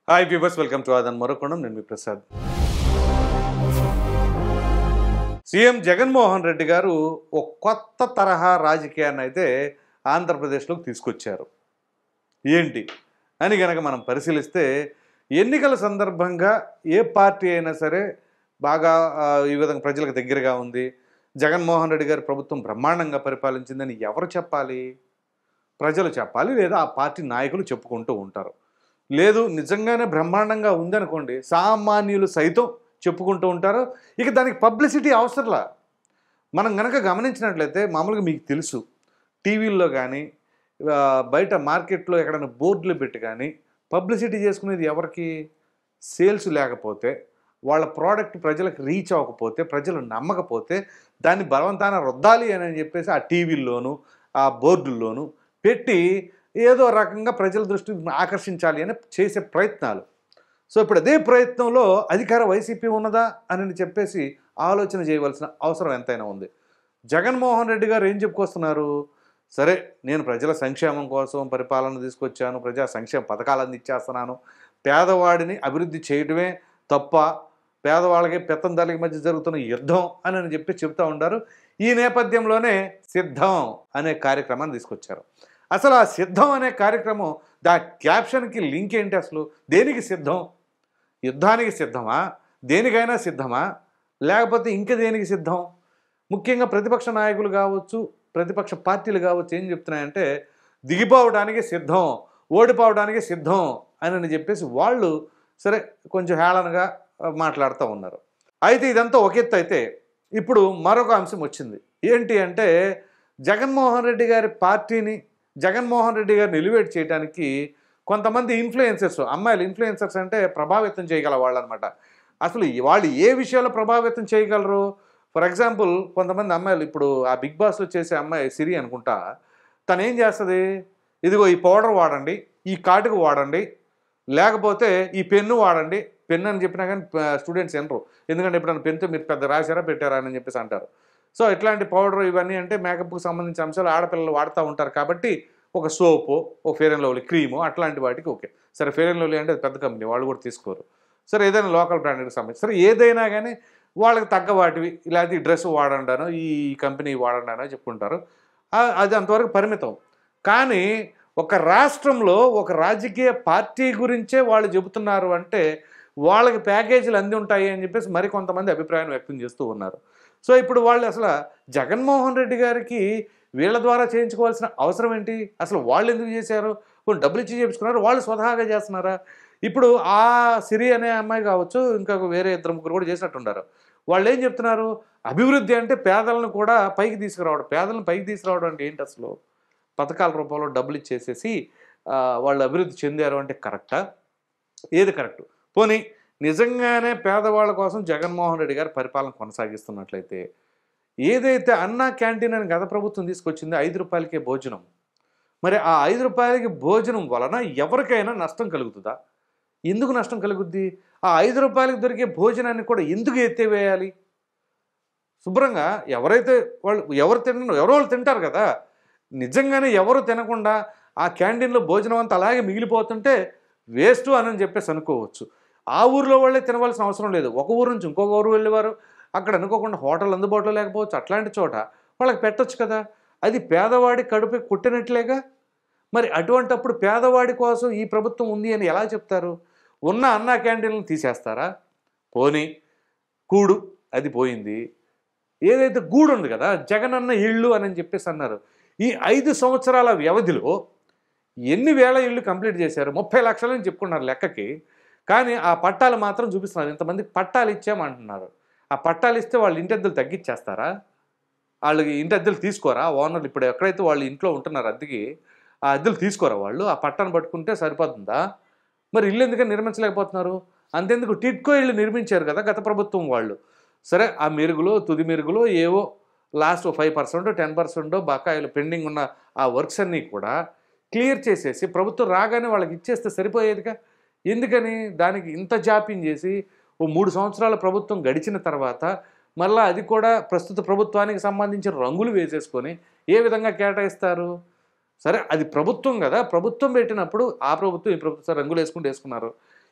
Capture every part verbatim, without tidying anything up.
Hi viewers, welcome to ఆదన్ మరొకొండం. నేను మీ ప్రసాద్. సీఎం జగన్మోహన్ రెడ్డి గారు ఒక కొత్త తరహా రాజకీయాన్ని అయితే ఆంధ్రప్రదేశ్లోకి తీసుకొచ్చారు. ఏంటి అని కనుక మనం పరిశీలిస్తే, ఎన్నికల సందర్భంగా ఏ పార్టీ అయినా సరే బాగా ఈ విధంగా ప్రజలకు దగ్గరగా ఉంది, జగన్మోహన్ రెడ్డి గారి ప్రభుత్వం బ్రహ్మాండంగా పరిపాలించిందని ఎవరు చెప్పాలి? ప్రజలు చెప్పాలి, లేదా ఆ పార్టీ నాయకులు చెప్పుకుంటూ ఉంటారు. లేదు నిజంగానే బ్రహ్మాండంగా ఉందనుకోండి, సామాన్యులు సైతం చెప్పుకుంటూ ఉంటారు. ఇక దానికి పబ్లిసిటీ అవసరంలా. మనం కనుక గమనించినట్లయితే, మామూలుగా మీకు తెలుసు, టీవీల్లో కానీ బయట మార్కెట్లో ఎక్కడైనా బోర్డులు పెట్టి కానీ పబ్లిసిటీ చేసుకునేది ఎవరికి? సేల్స్ లేకపోతే, వాళ్ళ ప్రోడక్ట్ ప్రజలకు రీచ్ అవ్వకపోతే, ప్రజలు నమ్మకపోతే దాన్ని బలవంతాన రుద్దాలి అని చెప్పేసి ఆ టీవీల్లోనూ ఆ బోర్డుల్లోనూ పెట్టి ఏదో రకంగా ప్రజల దృష్టిని ఆకర్షించాలి అని చేసే ప్రయత్నాలు. సో ఇప్పుడు అదే ప్రయత్నంలో అధికార వైసీపీ ఉన్నదా అని చెప్పేసి ఆలోచన చేయవలసిన అవసరం ఎంతైనా ఉంది. జగన్మోహన్ రెడ్డి గారు ఏం చెప్పుకొస్తున్నారు? సరే, నేను ప్రజల సంక్షేమం కోసం పరిపాలన తీసుకొచ్చాను, ప్రజా సంక్షేమ పథకాలను ఇచ్చేస్తున్నాను, పేదవాడిని అభివృద్ధి చేయడమే తప్ప పేదవాళ్ళకి పెత్తందారులకి మధ్య జరుగుతున్న యుద్ధం అని అని చెప్పి చెప్తూ ఉంటారు. ఈ నేపథ్యంలోనే సిద్ధం అనే కార్యక్రమాన్ని తీసుకొచ్చారు. అసలు ఆ సిద్ధం అనే కార్యక్రమం, దా క్యాప్షన్కి లింక్ ఏంటి? అసలు దేనికి సిద్ధం? యుద్ధానికి సిద్ధమా? దేనికైనా సిద్ధమా? లేకపోతే ఇంక దేనికి సిద్ధం? ముఖ్యంగా ప్రతిపక్ష నాయకులు కావచ్చు, ప్రతిపక్ష పార్టీలు కావచ్చు, ఏం చెప్తున్నాయంటే దిగిపోవడానికి సిద్ధం, ఓడిపోవడానికి సిద్ధం అని చెప్పేసి వాళ్ళు సరే కొంచెం హేళనగా మాట్లాడుతూ ఉన్నారు. అయితే ఇదంతా ఒక ఎత్తు అయితే, ఇప్పుడు మరొక అంశం వచ్చింది. ఏంటి అంటే, జగన్మోహన్ రెడ్డి గారి పార్టీని, జగన్మోహన్ రెడ్డి గారిని ఎలివేట్ చేయడానికి కొంతమంది ఇన్ఫ్లుయెన్సర్స్, అమ్మాయిలు ఇన్ఫ్లుయెన్సర్స్ అంటే ప్రభావితం చేయగల వాళ్ళు అనమాట. అసలు వాళ్ళు ఏ విషయాల్లో ప్రభావితం చేయగలరు? ఫర్ ఎగ్జాంపుల్, కొంతమంది అమ్మాయిలు, ఇప్పుడు ఆ బిగ్ బాస్లో చేసే అమ్మాయి సిరి అనుకుంటా, తను ఏం చేస్తుంది? ఇదిగో ఈ పౌడర్ వాడండి, ఈ కాటుకు వాడండి, లేకపోతే ఈ పెన్ను వాడండి. పెన్ను అని చెప్పినా కానీ స్టూడెంట్స్ వినరు, ఎందుకంటే ఎప్పుడైనా పెన్తో మీరు పెద్ద రాశారా పెట్టారా అని చెప్పేసి అంటారు. సో ఇట్లాంటి పౌడర్ ఇవన్నీ అంటే మేకప్కి సంబంధించిన అంశాలు ఆడపిల్లలు వాడుతూ ఉంటారు కాబట్టి, ఒక సోపు, ఒక ఫెయిర్ అండ్ లవ్లీ క్రీము, అట్లాంటి వాటికి ఓకే. సరే, ఫెయిర్ అండ్ లవ్లీ అంటే పెద్ద కంపెనీ, వాళ్ళు కూడా తీసుకోరు. సరే, ఏదైనా లోకల్ బ్రాండ్కి సంబంధించి, సరే ఏదైనా కానీ వాళ్ళకి తగ్గ వాటివి, ఇలాంటి డ్రెస్ వాడండానో ఈ కంపెనీ వాడండానో చెప్పుకుంటారు. అది అంతవరకు పరిమితం. కానీ ఒక రాష్ట్రంలో ఒక రాజకీయ పార్టీ గురించే వాళ్ళు చెబుతున్నారు అంటే వాళ్ళకి ప్యాకేజీలు అంది ఉంటాయి అని చెప్పేసి మరి కొంతమంది అభిప్రాయం వ్యక్తం చేస్తూ ఉన్నారు. సో ఇప్పుడు వాళ్ళు అసలు జగన్మోహన్ రెడ్డి గారికి వీళ్ళ ద్వారా చేయించుకోవాల్సిన అవసరం ఏంటి? అసలు వాళ్ళు ఎందుకు చేశారు? కొన్ని డబ్బులు ఇచ్చి చేయించుకున్నారు, వాళ్ళు స్వతహాగా చేస్తున్నారా? ఇప్పుడు ఆ సిరి అనే అమ్మాయి కావచ్చు, ఇంకా వేరే ఇద్దరు ముగ్గురు కూడా చేసినట్టున్నారు. వాళ్ళు ఏం చెప్తున్నారు? అభివృద్ధి అంటే పేదలను కూడా పైకి తీసుకురావడం. పేదలను పైకి తీసుకురావడం అంటే ఏంటి? అసలు పథకాల రూపంలో డబ్బులు ఇచ్చేసేసి వాళ్ళు అభివృద్ధి చెందారు అంటే కరెక్టా? ఏది కరెక్ట్? పోనీ నిజంగానే పేదవాళ్ళ కోసం జగన్మోహన్ రెడ్డి గారు పరిపాలన కొనసాగిస్తున్నట్లయితే, ఏదైతే అన్నా క్యాంటీన్ అని గత ప్రభుత్వం తీసుకొచ్చింది ఐదు రూపాయలకే భోజనం, మరి ఆ ఐదు రూపాయలకి భోజనం వలన ఎవరికైనా నష్టం కలుగుతుందా? ఎందుకు నష్టం కలుగుద్ది? ఆ ఐదు రూపాయలకి దొరికే భోజనాన్ని కూడా ఎందుకు ఎత్తివేయాలి? శుభ్రంగా ఎవరైతే వాళ్ళు ఎవరు తిన ఎవరో వాళ్ళు తింటారు కదా. నిజంగానే ఎవరు తినకుండా ఆ క్యాంటీన్లో భోజనం అంతా అలాగే మిగిలిపోతుంటే వేస్ట్ అని చెప్పేసి అనుకోవచ్చు. ఆ ఊరిలో వాళ్ళే తినవలసిన అవసరం లేదు. ఒక ఊరు నుంచి ఇంకొక ఊరు వెళ్ళేవారు, అక్కడ అనుకోకుండా హోటల్ అందుబాటులో లేకపోవచ్చు, అట్లాంటి చోట వాళ్ళకి పెట్టొచ్చు కదా. అది పేదవాడి కడుపు కుట్టినట్లేగా. మరి అటువంటప్పుడు పేదవాడి కోసం ఈ ప్రభుత్వం ఉంది అని ఎలా చెప్తారు? ఉన్న అన్నా క్యాంటీన్లను తీసేస్తారా? పోనీ కూడు అది పోయింది, ఏదైతే గూడు ఉంది కదా, జగనన్న ఇళ్ళు అని చెప్పేసి అన్నారు. ఈ ఐదు సంవత్సరాల వ్యవధిలో ఎన్ని వేల ఇళ్ళు కంప్లీట్ చేశారు? ముప్పై లక్షలని చెప్పుకున్నారు లెక్కకి. కానీ ఆ పట్టాలు మాత్రం చూపిస్తున్నారు, ఇంతమందికి పట్టాలు ఇచ్చామంటున్నారు. ఆ పట్టాలు ఇస్తే వాళ్ళు ఇంటి అద్దెలు తగ్గించేస్తారా? వాళ్ళకి ఇంటి అద్దెలు తీసుకోరా ఓనర్లు? ఇప్పుడు ఎక్కడైతే వాళ్ళు ఇంట్లో ఉంటున్నారు అద్దెకి, ఆ అద్దెలు తీసుకోరా వాళ్ళు? ఆ పట్టాను పట్టుకుంటే సరిపోతుందా? మరి ఇల్లు ఎందుకని నిర్మించలేకపోతున్నారు? అంతెందుకు టిడ్కో ఇళ్ళు నిర్మించారు కదా గత ప్రభుత్వం వాళ్ళు. సరే, ఆ మెరుగులో తుది మెరుగులో ఏవో last five percent ten percent బకాయిలు పెండింగ్ ఉన్న ఆ వర్క్స్ అన్నీ కూడా క్లియర్ చేసేసి ప్రభుత్వం రాగానే వాళ్ళకి ఇచ్చేస్తే సరిపోయేదిగా. ఎందుకని దానికి ఇంత జాప్యం చేసి ఓ మూడు సంవత్సరాల ప్రభుత్వం గడిచిన తర్వాత మళ్ళీ అది కూడా ప్రస్తుత ప్రభుత్వానికి సంబంధించిన రంగులు వేసేసుకొని ఏ విధంగా కేటాయిస్తారు? సరే, అది ప్రభుత్వం కదా, ప్రభుత్వం పెట్టినప్పుడు ఆ ప్రభుత్వం ఈ ప్రభుత్వం రంగులు వేసుకుంటూ వేసుకున్నారు.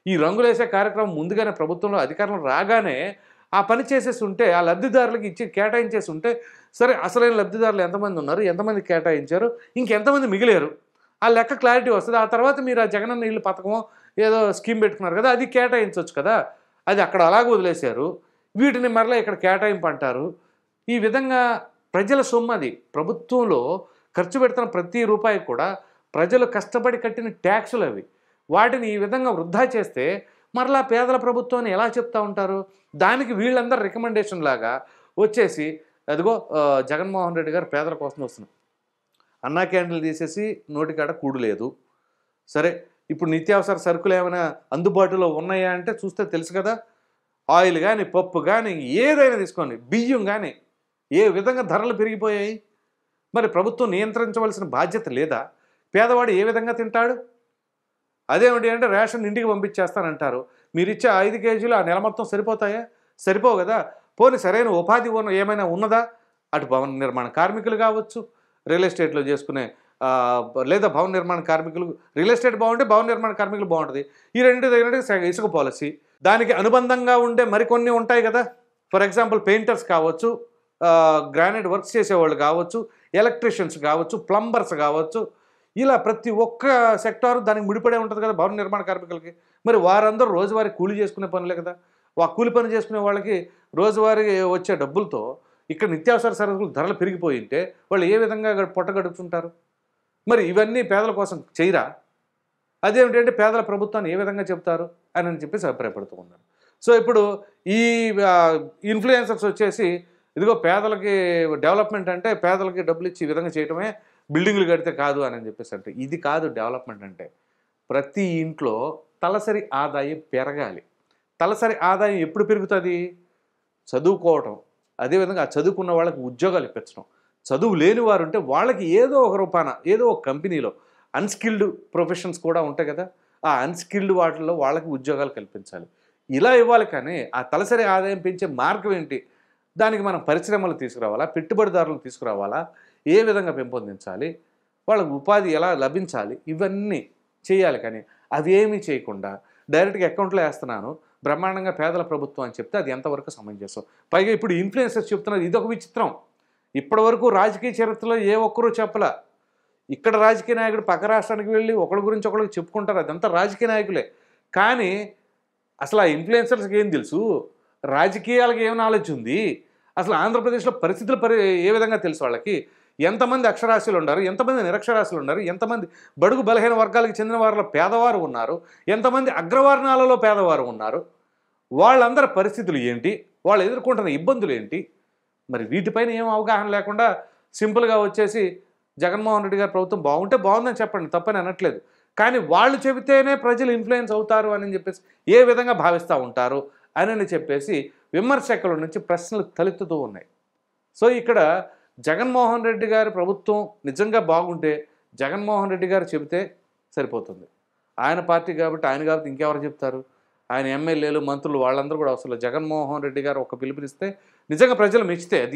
ఈ రంగులేసే కార్యక్రమం ముందుగానే ప్రభుత్వంలో అధికారంలో రాగానే ఆ పని చేసేసి ఉంటే, ఆ లబ్ధిదారులకు ఇచ్చి కేటాయించేసి ఉంటే, సరే అసలైన లబ్ధిదారులు ఎంతమంది ఉన్నారు, ఎంతమంది కేటాయించారు, ఇంకెంతమంది మిగిలేరు, ఆ లెక్క క్లారిటీ వస్తుంది. ఆ తర్వాత మీరు ఆ జగనన్న ఇల్లు పథకం ఏదో స్కీమ్ పెట్టుకున్నారు కదా, అది కేటాయించవచ్చు కదా. అది అక్కడ అలాగ వదిలేశారు, వీటిని మరలా ఇక్కడ కేటాయింపు అంటారు. ఈ విధంగా ప్రజల సొమ్ము, అది ప్రభుత్వంలో ఖర్చు పెడుతున్న ప్రతి రూపాయి కూడా ప్రజలు కష్టపడి కట్టిన ట్యాక్సులు అవి. వాటిని ఈ విధంగా వృధా చేస్తే మరలా పేదల ప్రభుత్వాన్ని ఎలా చెప్తా ఉంటారు? దానికి వీళ్ళందరూ రికమెండేషన్ లాగా వచ్చేసి అదిగో జగన్మోహన్ రెడ్డి గారు పేదల కోసం వస్తున్నారు. అన్నా క్యాంటీన్లు తీసేసి నోటికాడ కూడు లేదు. సరే, ఇప్పుడు నిత్యావసర సరుకులు ఏమైనా అందుబాటులో ఉన్నాయా అంటే చూస్తే తెలుసు కదా. ఆయిల్ కానీ, పప్పు కానీ, ఏదైనా తీసుకోండి, బియ్యం కానీ ఏ విధంగా ధరలు పెరిగిపోయాయి. మరి ప్రభుత్వం నియంత్రించవలసిన బాధ్యత లేదా? పేదవాడు ఏ విధంగా తింటాడు? అదేమిటి అంటే రేషన్ ఇంటికి పంపించేస్తానంటారు. మీరు ఇచ్చే ఐదు కేజీలు ఆ నెల మొత్తం సరిపోతాయా? సరిపోవు కదా. పోనీ సరైన ఉపాధి ఉన్న ఏమైనా ఉన్నదా? అటు భవన నిర్మాణ కార్మికులు కావచ్చు, రియల్ ఎస్టేట్లో చేసుకునే లేదా భవన నిర్మాణ కార్మికులు, రియల్ ఎస్టేట్ బాగుంటే భవన నిర్మాణ కార్మికులు బాగుంటుంది. ఈ రెండు దగ్గర ఇసుక పాలసీ, దానికి అనుబంధంగా ఉండే మరికొన్ని ఉంటాయి కదా. ఫర్ ఎగ్జాంపుల్ పెయింటర్స్ కావచ్చు, గ్రానైట్ వర్క్స్ చేసేవాళ్ళు కావచ్చు, ఎలక్ట్రీషియన్స్ కావచ్చు, ప్లంబర్స్ కావచ్చు, ఇలా ప్రతి ఒక్క సెక్టారు దానికి ముడిపడే ఉంటుంది కదా భవన నిర్మాణ కార్మికులకి. మరి వారందరూ రోజువారీ కూలి చేసుకునే పనులే కదా. ఆ కూలి పని చేసుకునే వాళ్ళకి రోజువారీ వచ్చే డబ్బులతో ఇక్కడ నిత్యావసర సరుకులు ధరలు పెరిగిపోయింటే వాళ్ళు ఏ విధంగా పొట్ట గడుపుతుంటారు? మరి ఇవన్నీ పేదల కోసం చేయరా? అదేమిటంటే పేదల ప్రభుత్వాన్ని ఏ విధంగా చెప్తారు అని అని చెప్పేసి అభిప్రాయపడుతూ ఉన్నారు. సో ఇప్పుడు ఈ ఇన్ఫ్లుయెన్సర్స్ వచ్చేసి ఇదిగో పేదలకి డెవలప్మెంట్ అంటే పేదలకి డబ్బులు ఇచ్చి ఈ విధంగా చేయటమే, బిల్డింగ్లు కడితే కాదు అని చెప్పేసి అంటే ఇది కాదు డెవలప్మెంట్ అంటే. ప్రతి ఇంట్లో తలసరి ఆదాయం పెరగాలి. తలసరి ఆదాయం ఎప్పుడు పెరుగుతుంది? చదువుకోవటం, అదేవిధంగా చదువుకున్న వాళ్ళకి ఉద్యోగాలు ఇప్పించడం. చదువు లేని వారు ఉంటే వాళ్ళకి ఏదో ఒక రూపాన ఏదో ఒక కంపెనీలో అన్స్కిల్డ్ ప్రొఫెషన్స్ కూడా ఉంటాయి కదా, ఆ అన్స్కిల్డ్ వాటిల్లో వాళ్ళకి ఉద్యోగాలు కల్పించాలి. ఇలా ఇవ్వాలి. కానీ ఆ తలసరి ఆదాయం పెంచే మార్గం ఏంటి? దానికి మనం పరిశ్రమలు తీసుకురావాలా, పెట్టుబడిదారులు తీసుకురావాలా, ఏ విధంగా పెంపొందించాలి, వాళ్ళకు ఉపాధి ఎలా లభించాలి, ఇవన్నీ చేయాలి. కానీ అవి ఏమీ చేయకుండా డైరెక్ట్గా అకౌంట్లో వేస్తున్నాను బ్రహ్మాండంగా పేదల ప్రభుత్వం అని చెప్తే అది ఎంతవరకు సమంజసం? పైగా ఇప్పుడు ఇన్ఫ్లుయెన్సర్స్ చెప్తున్నారు, ఇదొక విచిత్రం. ఇప్పటివరకు రాజకీయ చరిత్రలో ఏ ఒక్కరూ చెప్పలా. ఇక్కడ రాజకీయ నాయకుడు పక్క రాష్ట్రానికి వెళ్ళి ఒకరి గురించి ఒకరికి చెప్పుకుంటారు, అదంతా రాజకీయ నాయకులే. కానీ అసలు ఆ ఇన్ఫ్లుయెన్సర్స్కి ఏం తెలుసు? రాజకీయాలకు ఏం నాలెడ్జ్ ఉంది? అసలు ఆంధ్రప్రదేశ్లో పరిస్థితులు పరి ఏ విధంగా తెలుసు వాళ్ళకి? ఎంతమంది అక్షరాస్యులు ఉన్నారు, ఎంతమంది నిరక్షరాస్యులు ఉన్నారు, ఎంతమంది బడుగు బలహీన వర్గాలకు చెందిన వారిలో పేదవారు ఉన్నారు, ఎంతమంది అగ్రవర్ణాలలో పేదవారు ఉన్నారు, వాళ్ళందరి పరిస్థితులు ఏంటి, వాళ్ళు ఎదుర్కొంటున్న ఇబ్బందులు ఏంటి? మరి వీటిపైన ఏం అవగాహన లేకుండా సింపుల్గా వచ్చేసి జగన్మోహన్ రెడ్డి గారి ప్రభుత్వం బాగుంటే బాగుందని చెప్పండి, తప్పని అనట్లేదు. కానీ వాళ్ళు చెబితేనే ప్రజలు ఇన్ఫ్లుయెన్స్ అవుతారు అని చెప్పేసి ఏ విధంగా భావిస్తూ ఉంటారు అని చెప్పేసి విమర్శకుల నుంచి ప్రశ్నలు తలెత్తుతూ ఉన్నాయి. సో ఇక్కడ జగన్మోహన్ రెడ్డి గారి ప్రభుత్వం నిజంగా బాగుంటే జగన్మోహన్ రెడ్డి గారు చెబితే సరిపోతుంది. ఆయన పార్టీ కాబట్టి ఆయన కాబట్టి ఇంకెవరు చెప్తారు? ఆయన ఎమ్మెల్యేలు, మంత్రులు వాళ్ళందరూ కూడా అవసరం లేదు. జగన్మోహన్ రెడ్డి గారు ఒక పిలుపునిస్తే నిజంగా ప్రజలు మెచ్చితే అది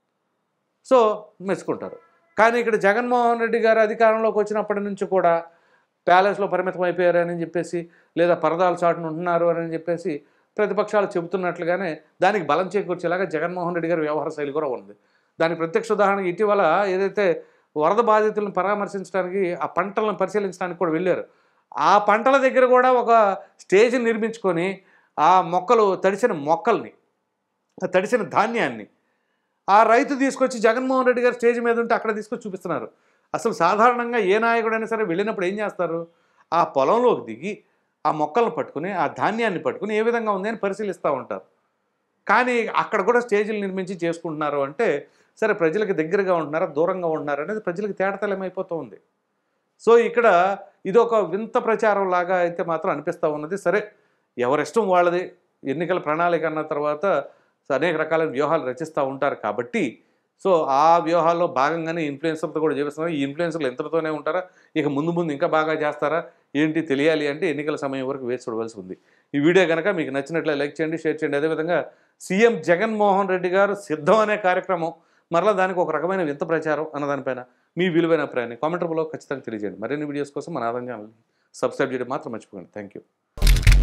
సో మెచ్చుకుంటారు. కానీ ఇక్కడ జగన్మోహన్ రెడ్డి గారు అధికారంలోకి వచ్చినప్పటి నుంచి కూడా ప్యాలెస్లో పరిమితం అయిపోయారని చెప్పేసి, లేదా పరదాల చాటును ఉంటున్నారు అని చెప్పేసి ప్రతిపక్షాలు చెబుతున్నట్లుగానే దానికి బలం చేకూర్చేలాగా జగన్మోహన్ రెడ్డి గారి వ్యవహార శైలి కూడా ఉంది. దానికి ప్రత్యక్ష ఉదాహరణ ఇటీవల ఏదైతే వరద బాధితులను పరామర్శించడానికి, ఆ పంటలను పరిశీలించడానికి కూడా వెళ్ళారు. ఆ పంటల దగ్గర కూడా ఒక స్టేజ్ని నిర్మించుకొని ఆ మొక్కలు తడిసిన మొక్కల్ని, తడిసిన ధాన్యాన్ని ఆ రైతు తీసుకొచ్చి జగన్మోహన్ రెడ్డి గారు స్టేజ్ మీద ఉంటే అక్కడ తీసుకొచ్చి చూపిస్తున్నారు. అసలు సాధారణంగా ఏ నాయకుడైనా సరే వెళ్ళినప్పుడు ఏం చేస్తారు? ఆ పొలంలోకి దిగి ఆ మొక్కలను పట్టుకుని, ఆ ధాన్యాన్ని పట్టుకుని ఏ విధంగా ఉంది అని పరిశీలిస్తూ ఉంటారు. కానీ అక్కడ కూడా స్టేజీలు నిర్మించి చేసుకుంటున్నారు అంటే సరే ప్రజలకు దగ్గరగా ఉంటున్నారా, దూరంగా ఉంటున్నారా అనేది ప్రజలకు తేటతెల్లమైపోతూ ఉంది. సో ఇక్కడ ఇదొక వింత ప్రచారం లాగా అయితే మాత్రం అనిపిస్తూ ఉన్నది. సరే, ఎవరిష్టం వాళ్ళది. ఎన్నికల ప్రణాళిక అన్న తర్వాత అనేక రకాలైన వ్యూహాలు రచిస్తూ ఉంటారు కాబట్టి సో ఆ వ్యూహాల్లో భాగంగానే ఇన్ఫ్లుయెన్సర్తో కూడా చేస్తున్నారు. ఈ ఇన్ఫ్లుయెన్సర్లు ఎంతటితోనే ఉంటారా, ఇక ముందు ముందు ఇంకా బాగా చేస్తారా ఏంటి తెలియాలి అంటే ఎన్నికల సమయం వరకు వేచి చూడవలసి ఉంది. ఈ వీడియో కనుక మీకు నచ్చినట్లే లైక్ చేయండి, షేర్ చేయండి. అదేవిధంగా సీఎం జగన్మోహన్ రెడ్డి గారు సిద్ధం అనే కార్యక్రమం, మరలా దానికి ఒక రకమైన వింత ప్రచారం అన్నదానిపైన మీ విలువైన అభిప్రాయాన్ని కామెంట్ రూపంలో ఖచ్చితంగా తెలియజేయండి. మరిన్ని వీడియోస్ కోసం మన ఆదాయం ఛానల్ని సబ్స్క్రైబ్ చేయడం మాత్రం మర్చిపోకండి. Thank you.